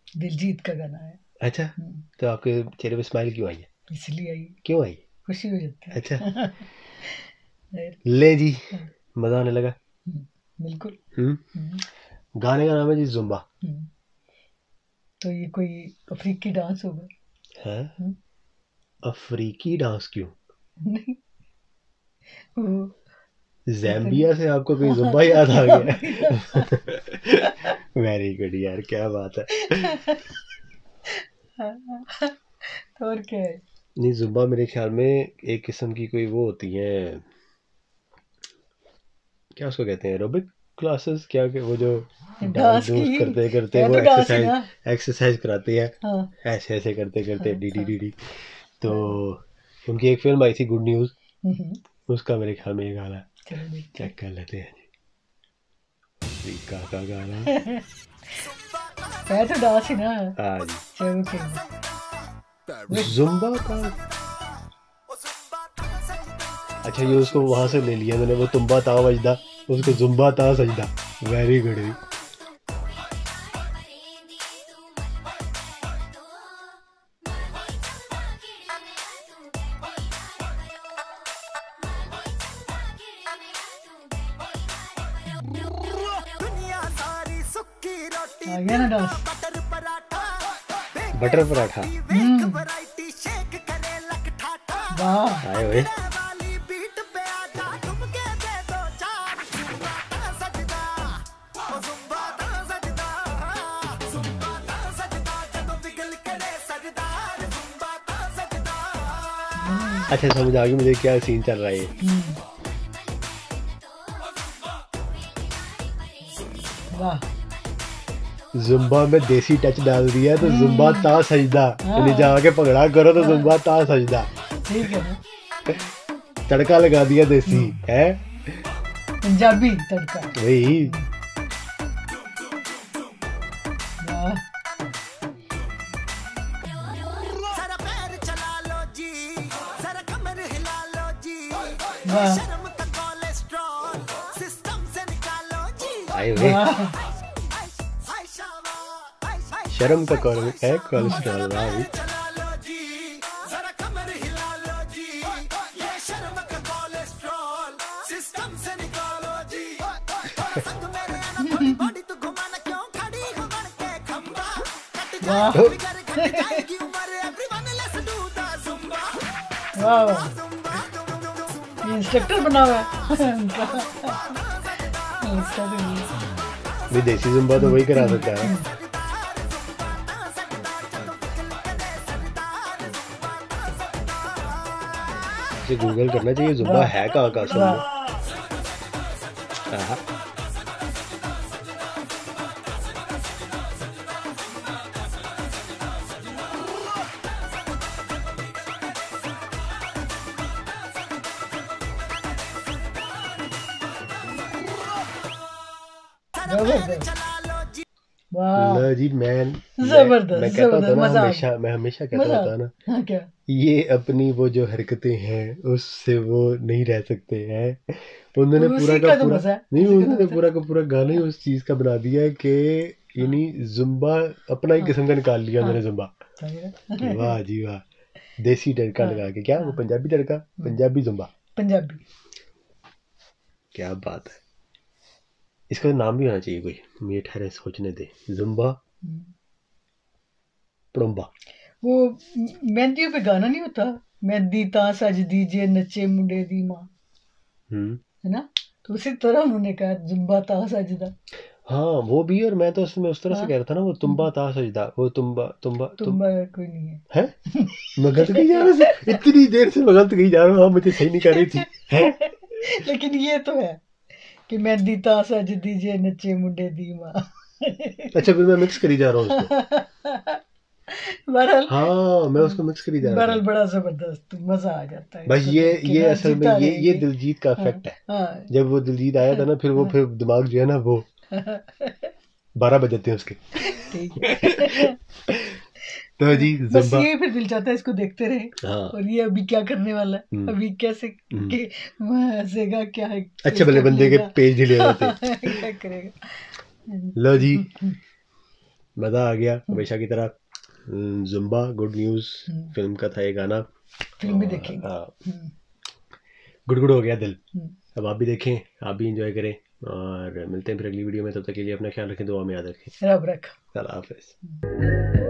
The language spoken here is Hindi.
दिलजीत का गाना है। अच्छा, तो आपके चेहरे पे स्माइल क्यों आई है? इसलिए आई, क्यों आई? खुशी हो जाती है। अच्छा ले जी, मजा आने लगा। बिल्कुल। गाने का नाम है जी जुम्बा। तो ये कोई अफ्रीकी डांस होगा? है अफ्रीकी डांस क्यों? नहीं, वो ज़ैम्बिया से आपको कोई जुम्बा याद आ गया? वेरी गुड यार, क्या बात है। तो और क्या है? नहीं, जुम्बा मेरे ख्याल में एक किस्म की कोई वो होती है, क्या उसको कहते हैं, एरोबिक क्लासेस, क्या वो जो डांस डांस की डूंस करते करते है, वो तो डांस ही ना। एक्सरसाइज कराती है। हाँ ऐसे ऐसे करते करते हाँ डी डी हाँ। डी डी। तो उनकी एक फिल्म आई थी गुड न्यूज, उसका मेरे ख्याल में ये गाना है। चलो देखते चेक कर लेते हैं जी, का गाना है, तो डांस ही ना। हाँ जी, चलो खेलना। जुम्बा का। अच्छा, ये उसको वहां से ले लिया मैंने, वो तुम्बा ता वजदा, उसको जुम्बा ता सजदा। वेरी गुड जी। आ गया ना डांस। बटर पराठा। वाह, आए हुए। अच्छा, समझ आ गई मुझे क्या सीन चल रहा है। वाह, जुम्बा में देसी टच डाल दिया तो जुम्बा ता सजदा, यानी जाके पकड़ा करो तो जुम्बा ता सजदा। ठीक है ना, तड़का लगा दिया देसी है, पंजाबी तड़का। वही। वाह, वाह, आए हुए। वाह, शर्म का कोलेस्ट्रॉल। वाह भी। वाह, वाह, ये इंस्ट्रक्टर बना हुआ है उनका। भी देसी जुम्बा तो वही करा सकता है। इसे गूगल करना चाहिए जुम्बा है कहाँ का असल में। लो जी, मैं जबरदस्त, कहता होता ना, जबरदस्त, मैं हमेशा कहता होता ना, हाँ क्या, ये अपनी वो जो हरकतें हैं उससे वो नहीं रह सकते हैं। उन्होंने पूरा उसी का तो पूरा मजा है, नहीं, उसी का तो उन्होंने मजा पूरा का पूरा गाना ही उस चीज का बना दिया है कि यानी जुम्बा अपना ही किस्म का निकाल लिया उन्होंने जुम्बा। वाह जी वाह, देसी तड़का लगा के, क्या वो पंजाबी तड़का, पंजाबी जुम्बा, पंजाबी। क्या बात है। इसका नाम भी होना चाहिए कोई, मुझे ठहरे सोचने दे। जुम्बा पड़ुम्बा। वो मेहंदियों पे गाना नहीं होता, मेहंदी ता सजदी जे नचे मुंडे दी माँ, है ना? तो उसी तरह उन्होंने कहा जुम्बा ता सजदा। हाँ वो भी, और मैं तो उसमें उस तरह से कह रहा था ना, वो तुम्बा ता सजदा, वो तुम्बा तुम्बा तुम कोई नहीं है, है। मैं गलत कही जा रहा था, इतनी देर से मैं गलत कही जा रहा हूँ, मुझे सही नहीं कर रही थी है। लेकिन ये तो है कि मेहंदी ता सजदी जे नचे मुंडे दी माँ। अच्छा, फिर मैं मिक्स करी जा रहा हूँ उसको। बहरहाल, हाँ, मैं उसको मिक्स करी जा रहा था। बड़ा जबरदस्त मजा आ जाता है बस इसको देख के ये ना, असल में जीता ये रहेंगे। दिलजीत का इफेक्ट है। हाँ, जब वो दिलजीत आया था ना, फिर दिमाग जो है ना वो 12 बजे थे उसके। ठीक है। तो जी बस जुम्बा। ये फिर दिल चाहता है इसको देखते रहे। हाँ। और ये अभी क्या करने वाला है, अभी कैसे हंसेगा, क्या है, अच्छे भले बंदे के पेज डिलीट होते। क्या करेगा। लो जी, मज़ा आ गया हमेशा की तरह। जुम्बा गुड न्यूज़ फिल्म का था ये गाना, फिल्म भी देखेंगे। गुड़गुड़ हो गया दिल। अब आप भी देखें, आप भी इंजॉय करें, और मिलते हैं फिर अगली वीडियो में। तब तक के लिए अपना ख्याल रखें, दुआ में याद रखें। रब रख। अल्लाह हाफिज़।